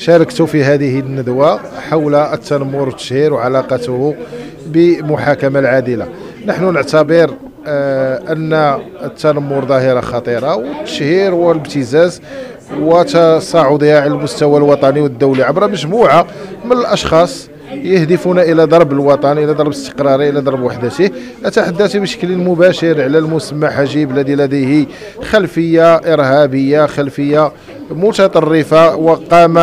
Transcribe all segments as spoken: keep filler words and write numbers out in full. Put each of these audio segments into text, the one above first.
شاركت في هذه الندوة حول التنمر والتشهير وعلاقته بمحاكمة العادلة. نحن نعتبر أن التنمر ظاهرة خطيرة، والتشهير والابتزاز وتصاعدها على المستوى الوطني والدولي عبر مجموعة من الأشخاص يهدفون إلى ضرب الوطن، إلى ضرب استقراره، إلى ضرب وحدته. أتحدث بشكل مباشر على المسمى حجيب الذي لديه خلفية إرهابية، خلفية متطرفة، وقام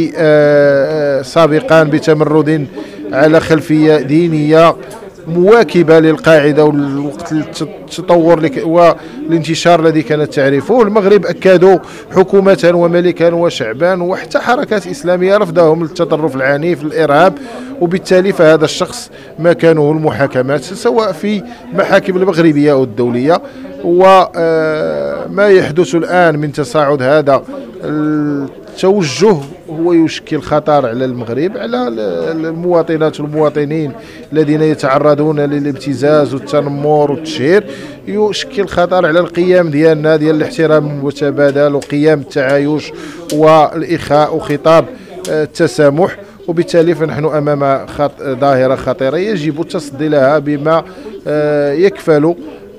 سابقا بتمرد على خلفية دينية مواكبة للقاعدة والوقت التطور والانتشار الذي كانت تعرفه. المغرب أكدوا حكومة وملكا وشعبا وحتى حركات إسلامية رفضهم للتطرف العنيف الإرهاب، وبالتالي فهذا الشخص مكانه المحاكمات سواء في المحاكم المغربية أو الدولية. وما يحدث الآن من تصاعد هذا التوجه هو يشكل خطر على المغرب، على المواطنات والمواطنين الذين يتعرضون للابتزاز والتنمر والتشهير. يشكل خطر على القيم ديالنا ديال الاحترام المتبادل وقيم التعايش والإخاء وخطاب التسامح. وبالتالي فنحن أمام خط... ظاهرة خطيرة يجب التصدي لها بما يكفل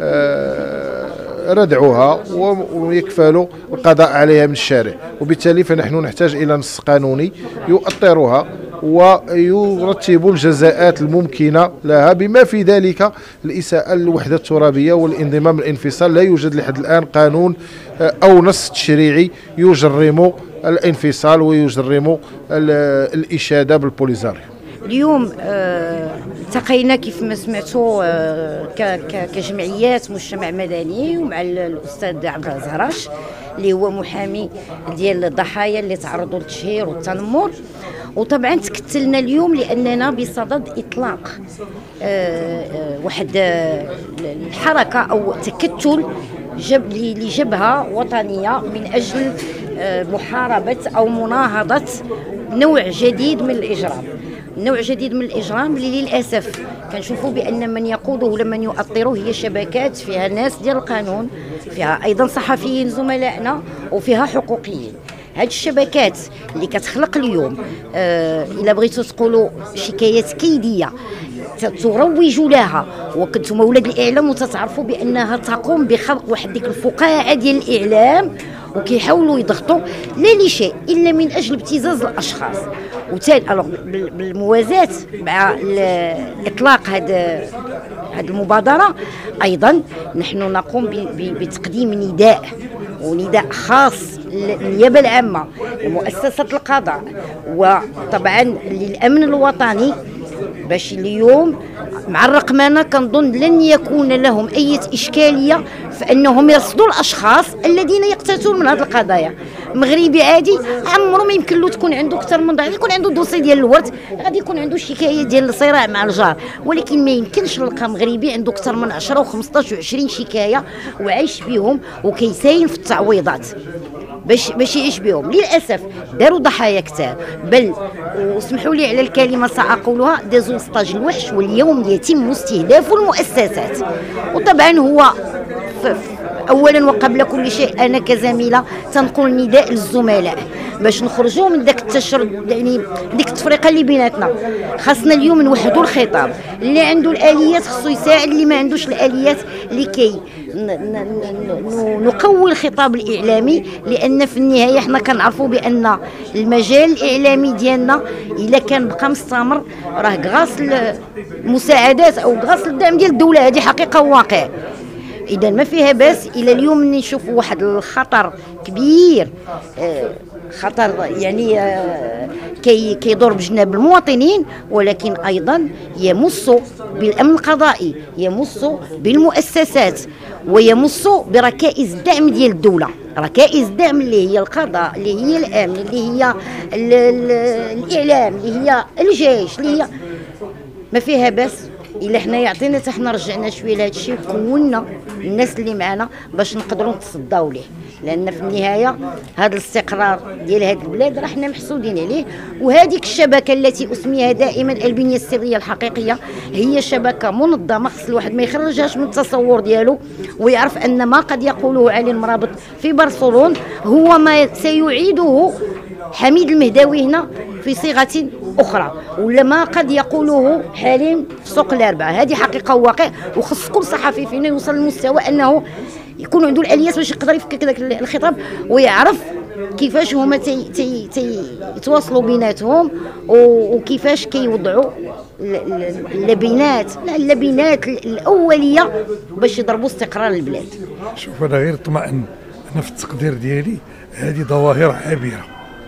ردعها ويكفل القضاء عليها من الشارع. وبالتالي فنحن نحتاج إلى نص قانوني يؤطرها ويرتب الجزاءات الممكنة لها، بما في ذلك الإساءة للوحدة الترابية والانضمام الانفصال. لا يوجد لحد الآن قانون أو نص تشريعي يجرم الانفصال ويجرم الإشادة بالبوليزاري. اليوم التقينا كيف ما سمعتوا كجمعيات مجتمع مدني ومع الاستاذ عبد الزهراش اللي هو محامي ديال الضحايا اللي تعرضوا للتشهير والتنمر. وطبعا تكتلنا اليوم لاننا بصدد اطلاق واحد الحركه او تكتل جب لجبهه وطنيه من اجل محاربه او مناهضه نوع جديد من الاجرام. نوع جديد من الإجرام اللي للأسف كنشوفوا بأن من يقوده ولمن يؤطره هي شبكات فيها ناس ديال القانون، فيها أيضا صحفيين زملائنا، وفيها حقوقيين. هاد الشبكات اللي كتخلق اليوم آه إلا بغيتوا تقولوا شكايات كيدية تروج لها، وكنتم ولاد الإعلام وتتعرفوا بأنها تقوم بخلق واحد ديك الفقاعة ديال الإعلام، وكيحاولوا يضغطوا لا لشيء الا من اجل ابتزاز الاشخاص. وتالي بالموازاه مع اطلاق هذا هذه المبادره ايضا نحن نقوم بتقديم نداء ونداء خاص للنيابه العامه ومؤسسه القضاء وطبعا للامن الوطني، باش اليوم مع الرقمنه كنظن لن يكون لهم اي اشكاليه في انهم يرصدوا الاشخاص الذين يقتاتون من هذه القضايا. مغربي عادي عمره ما يمكن له تكون عنده اكثر من ضعف، يكون عنده دوسي ديال الورث، غادي يكون عنده شكايه ديال الصراع مع الجار، ولكن ما يمكنش نلقى مغربي عنده اكثر من عشرة وخمسطاش وعشرين شكايه وعايش بهم وكيساين في التعويضات باش باش يعيش بهم. للاسف داروا ضحايا كثار، بل واسمحوا لي على الكلمه ساقولها دازوا ستاج الوحش، واليوم يتم استهداف المؤسسات. وطبعا هو اولا وقبل كل شيء انا كزميله تنقول نداء للزملاء باش نخرجوا من داك التشرد، يعني ديك التفرقه اللي بيناتنا. خاصنا اليوم نوحدوا الخطاب، اللي عنده الاليات خصو يساعد اللي ما عندوش الاليات لكي نقوي الخطاب الاعلامي، لان في النهايه حنا كنعرفوا بان المجال الاعلامي ديالنا الا كان بقى مستمر راه كغاص المساعدات او كغاص الدعم ديال الدوله. هذه حقيقه وواقع. اذا ما فيها باس الى اليوم نشوفوا واحد الخطر كبير، خطر يعني كي كيضر بجناب المواطنين، ولكن ايضا يمس بالامن القضائي، يمس بالمؤسسات، ويمس بركائز الدعم ديال الدوله. ركائز الدعم اللي هي القضاء، اللي هي الامن، اللي هي الاعلام، اللي هي الجيش، اللي هي ما فيها باس الا حنا يعطينا حتى حنا رجعنا شويه لهذا الشيء وكونا الناس اللي معنا باش نقدروا نتصداو ليه، لان في النهايه هذا الاستقرار ديال هذه البلاد راه حنا محسودين عليه. وهذيك الشبكه التي اسميها دائما البنيه السريه الحقيقيه هي شبكه منظمه، خص الواحد ما يخرجهاش من التصور ديالو ويعرف ان ما قد يقوله علي المرابط في برشلونه هو ما سيعيده حميد المهداوي هنا في صيغة أخرى، ولا ما قد يقوله حليم في سوق الأربعة. هذه حقيقة وواقع، وخص كل صحفي فينا يوصل للمستوى أنه يكون عنده الآليات باش يقدر يفكك ذاك الخطاب ويعرف كيفاش هما تي تي تي يتواصلوا بيناتهم، وكيفاش كيوضعوا اللبنات لا اللبنات الأولية باش يضربوا استقرار البلاد. شوف أنا غير اطمئن، أنا في التقدير ديالي هذه ظواهر عابرة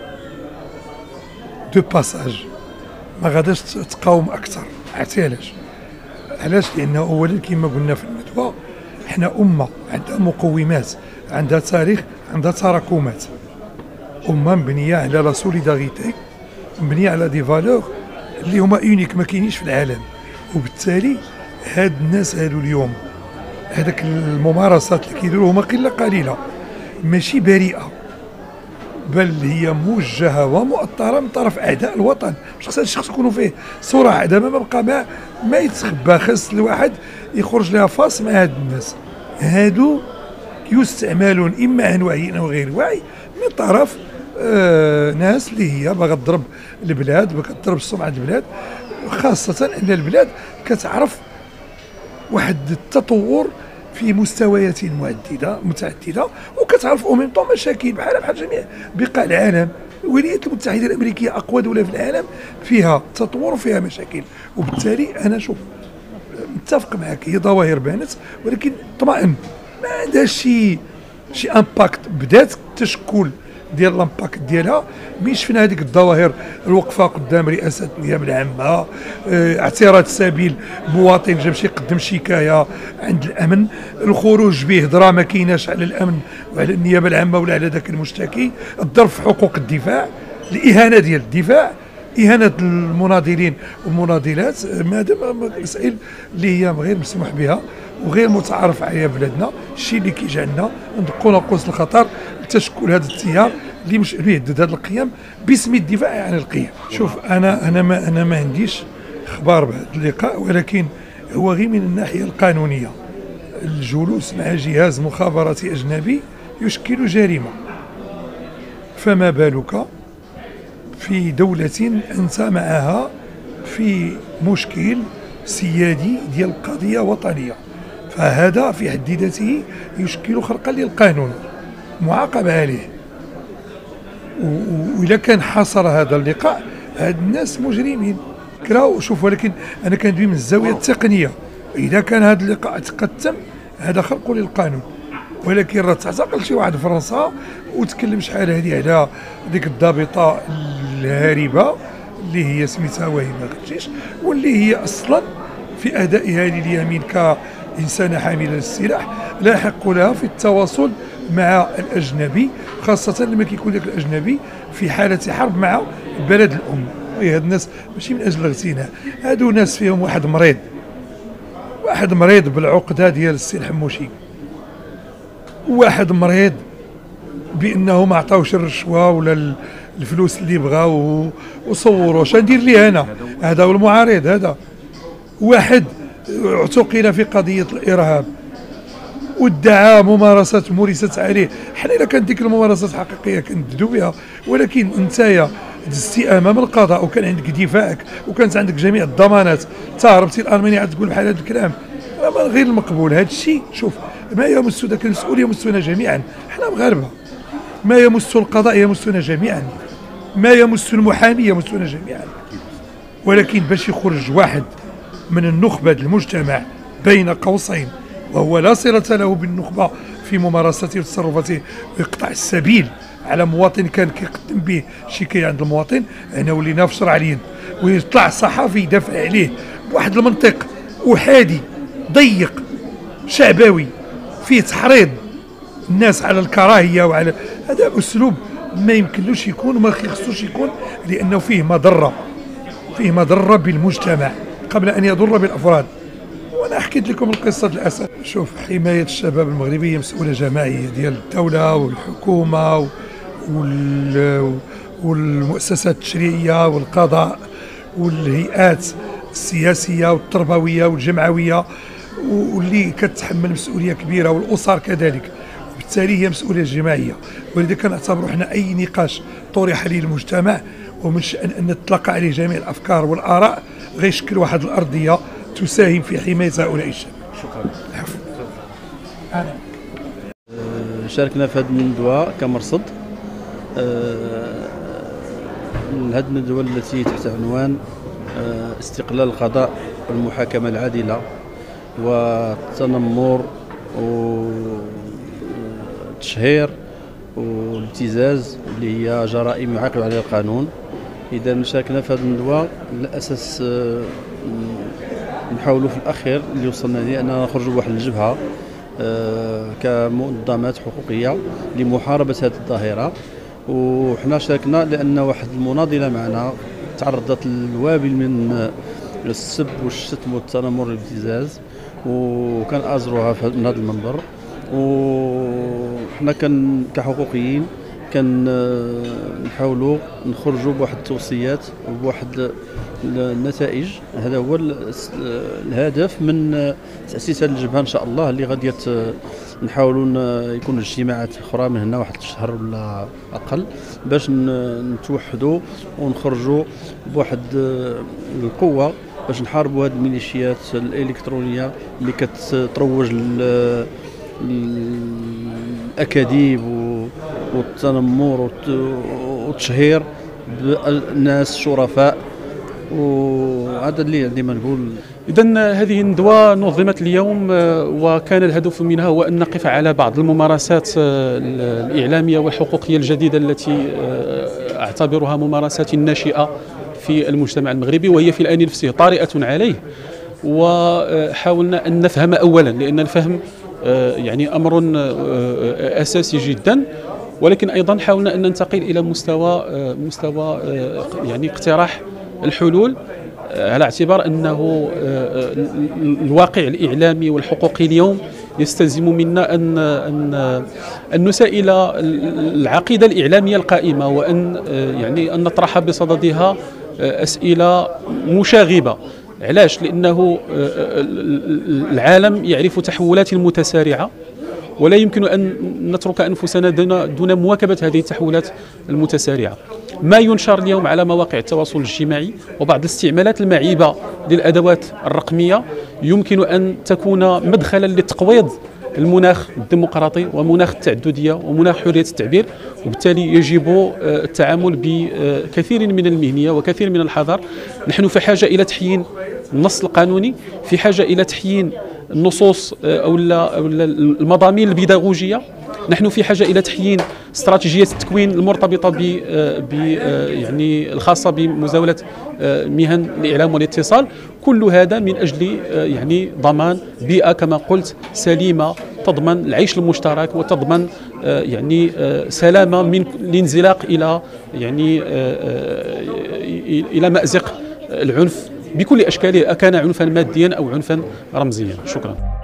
دو باساج، ما غاداش تقاوم أكثر. عرفتي علاش؟ علاش؟ لأنه أولا كما قلنا في الندوة، احنا أمة عندها مقومات، عندها تاريخ، عندها تراكمات، أمة مبنية على لا سوليداريتي، مبنية على دي فالور اللي هما يونيك ما كاينينش في العالم. وبالتالي هاد الناس هادو اليوم هذاك الممارسات اللي كيديروا هما قلة قليلة ماشي بريئة، بل هي موجهة ومؤطرة من طرف أعداء الوطن. خاص الشخص يكونوا فيه صراحة، دابا ما بقى ما, ما يتخبى، خاص الواحد يخرج لها فاس مع هاد الناس. هادو يستعملون إما عن وعي أو غير وعي من طرف آه ناس اللي هي باغا تضرب البلاد، باغا تضرب سمعة البلاد، خاصة أن البلاد كتعرف واحد التطور في مستويات معدده متعدده، وكتعرف او ميم طون مشاكل بحال بحال جميع بقاع العالم. الولايات المتحده الامريكيه اقوى دوله في العالم، فيها تطور وفيها مشاكل. وبالتالي انا شوف متفق معك، هي ظواهر بانت، ولكن طمئن ما عندهاش شي شي امباكت. بدات التشكل ديال الامباكت ديالها ملي شفنا هذيك الظواهر، الوقفه قدام رئاسه النيابه العامه، اه اعتراض سبيل مواطن جا باش يقدم شكايه عند الامن، الخروج بهضره ما كايناش على الامن وعلى النيابه العامه ولا على ذاك المشتكي، الضرب في حقوق الدفاع، الاهانه ديال الدفاع، إهانة المناضلين والمناضلات. مادام مسائل اللي هي غير مسموح بها وغير متعارف عليها بلادنا، الشيء اللي كيجعلنا ندقوا ناقوس الخطر لتشكل هذا التيار اللي مش يهدد هذا القيم باسم الدفاع عن القيم. شوف انا انا ما انا ما عنديش اخبار بهذا اللقاء، ولكن هو غير من الناحيه القانونيه. الجلوس مع جهاز مخابراتي اجنبي يشكل جريمه، فما بالك في دولة أنت معها في مشكل سيادي ديال قضية وطنية، فهذا في حد ذاته يشكل خرقا للقانون معاقب عليه. وإذا كان حصل هذا اللقاء، هاد الناس مجرمين كراو. شوف ولكن أنا كندوي من الزاوية التقنية، إذا كان هذا اللقاء تقدم هذا خرق للقانون. ولكن راه تعتقل شي واحد في فرنسا وتكلم شحال هذه على ديك الضابطه الهاربه اللي هي سميتها وهيمه خرجيش، واللي هي اصلا في ادائها لليمين كانسانه حامله للسلاح لا يحق لها في التواصل مع الاجنبي، خاصه لما كيكون ذاك الاجنبي في حاله حرب مع بلد الام. هاد الناس ماشي من اجل الاغتناء، هادو ناس فيهم واحد مريض، واحد مريض بالعقده ديال السي الحموشي، واحد مريض بانه ما عطاوش الرشوه ولا الفلوس اللي بغاو وصوروا. اش ندير ليه انا؟ هذا هو المعارض. هذا واحد اعتقل في قضيه الارهاب وادعى ممارسات مورست عليه. حنا الا كانت ديك الممارسات حقيقيه كنددو بها، ولكن انت دزتي امام القضاء وكان عندك دفاعك وكانت عندك جميع الضمانات، تهربتي لالمانيا عاد تقول بحال هذا الكلام، غير المقبول. هذا الشيء شوف ما يمس ذاك المسؤول يمسنا جميعا، حنا مغاربه. ما يمس القضاء يمسنا جميعا، ما يمس المحامي يمسنا جميعا. ولكن باش يخرج واحد من النخبه المجتمع بين قوسين وهو لا صلة له بالنخبه في ممارسته وتصرفاته ويقطع السبيل على مواطن كان كيقدم به شكايه عند المواطن، انا ولينا في شرع اليد، ويطلع صحفي يدافع عليه بواحد المنطق احادي ضيق شعبوي فيه تحريض الناس على الكراهيه وعلى هذا اسلوب ما يمكنلوش يكون وما خصوش يكون، لانه فيه مضره، فيه مضره بالمجتمع قبل ان يضر بالافراد. وانا حكيت لكم القصه للاسف. شوف، حمايه الشباب المغربي هي مسؤوله جماعيه ديال الدوله والحكومه والمؤسسات التشريعيه والقضاء والهيئات السياسيه والتربويه والجمعويه، واللي كتحمل مسؤوليه كبيره، والاسر كذلك. بالتالي هي مسؤوليه جماعيه. ولذلك كنعتبروا حنا اي نقاش طرح للمجتمع ومن الشان ان تطلق عليه جميع الافكار والاراء غيشكل واحد الارضيه تساهم في حمايه هؤلاء الشباب. شكرا. العفو. شاركنا في هذه الندوه كمرصد. هذه الندوه التي تحت عنوان استقلال القضاء والمحاكمه العادله والتنمر والتشهير والابتزاز اللي هي جرائم يعاقب عليها القانون. اذا شاركنا في هذه الندوه على اساس نحاولوا في الاخير اللي وصلنا ليه اننا نخرجوا بواحد الجبهه كمنظمات حقوقيه لمحاربه هذه الظاهره. وحنا شاركنا لان واحد المناضله معنا تعرضت للوابل من السب والشتم والتنمر والابتزاز، وكان ازرها من هذا المنبر. وحنا كان كحقوقيين كان نحاولوا نخرجوا بواحد التوصيات وبواحد النتائج. هذا هو الهدف من تاسيس هذه الجبهه ان شاء الله، اللي غادي نحاولوا يكونوا اجتماعات اخرى من هنا واحد الشهر ولا اقل باش نتوحدوا ونخرجوا بواحد القوه باش نحاربوا هذه الميليشيات الالكترونيه اللي كتروج للاكاذيب والتنمر والتشهير بالناس شرفاء. وهذا اللي عندي ما نقول. إذا هذه الندوة نظمت اليوم وكان الهدف منها هو أن نقف على بعض الممارسات الإعلامية والحقوقية الجديدة التي أعتبرها ممارسات ناشئة في المجتمع المغربي، وهي في الآن نفسه طارئة عليه. وحاولنا أن نفهم أولا، لأن الفهم يعني أمر أساسي جدا، ولكن أيضا حاولنا أن ننتقل إلى مستوى مستوى يعني اقتراح الحلول، على اعتبار أنه الواقع الإعلامي والحقوقي اليوم يستلزم منا أن أن أن نسائل العقيدة الإعلامية القائمة، وأن يعني أن نطرح بصددها أسئلة مشاغبة. علاش؟ لأنه العالم يعرف تحولات متسارعة، ولا يمكن أن نترك أنفسنا دون مواكبة هذه التحولات المتسارعة. ما ينشر اليوم على مواقع التواصل الاجتماعي وبعض الاستعمالات المعيبة للأدوات الرقمية يمكن أن تكون مدخلا لتقويض المناخ الديمقراطي ومناخ التعددية ومناخ حرية التعبير، وبالتالي يجب التعامل بكثير من المهنية وكثير من الحذر. نحن في حاجة إلى تحيين النص القانوني، في حاجة إلى تحيين النصوص أو المضامين البيداغوجية، نحن في حاجة إلى تحيين استراتيجية التكوين المرتبطة ب يعني الخاصة بمزاولة مهن الإعلام والاتصال. كل هذا من أجل يعني ضمان بيئة كما قلت سليمة تضمن العيش المشترك وتضمن يعني سلامة من الانزلاق إلى يعني إلى مأزق العنف بكل أشكاله، أكان عنفا ماديا أو عنفا رمزيا. شكرا.